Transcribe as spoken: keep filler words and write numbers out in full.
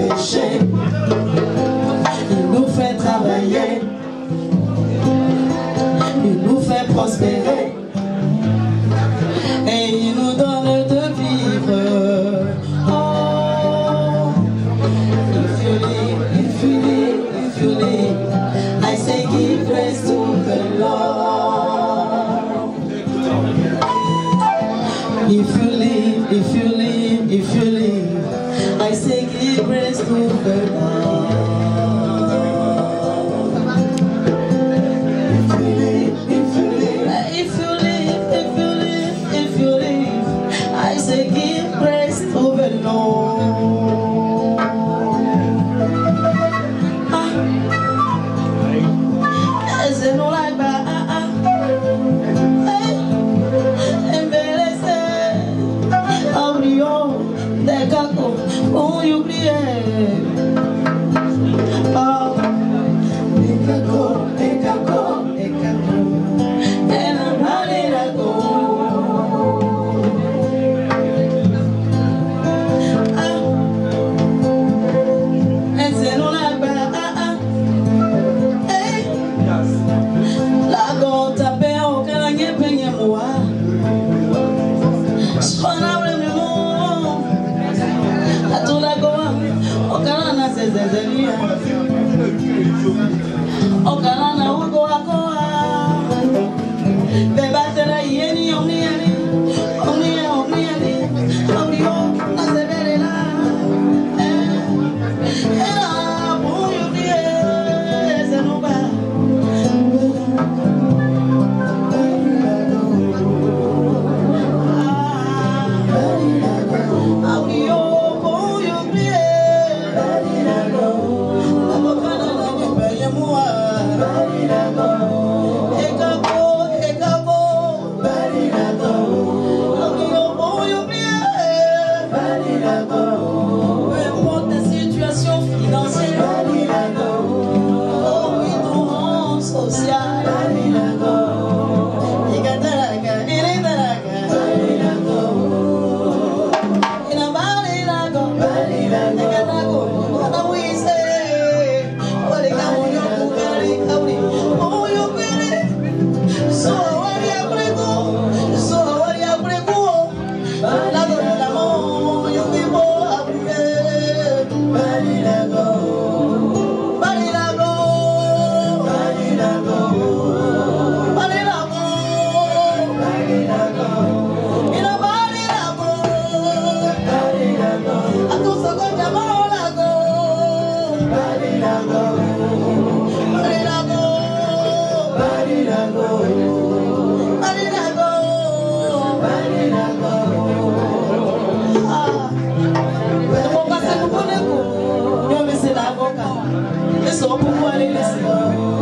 péchés. Il nous fait travailler. Il nous fait prospérer. Et il nous donne de vivre. Oh, if you live, if you live, if you live, I say give praise to the Lord. If you live, if you live, if you live, I say give praise to the Lord. If you live, if you live, if you live, if you live, if you live, I say give praise to the Lord. Ah, as in all I buy, ah, ah, hey, embeleze, abrió, de caco, oh, you crié. Oh, de caco, de caco, de caco, en la manera go. Okalana ugo akoa bebatera yeni omni ani omni omni ani omnio na severela era buyo die zenuba audio buyo die So,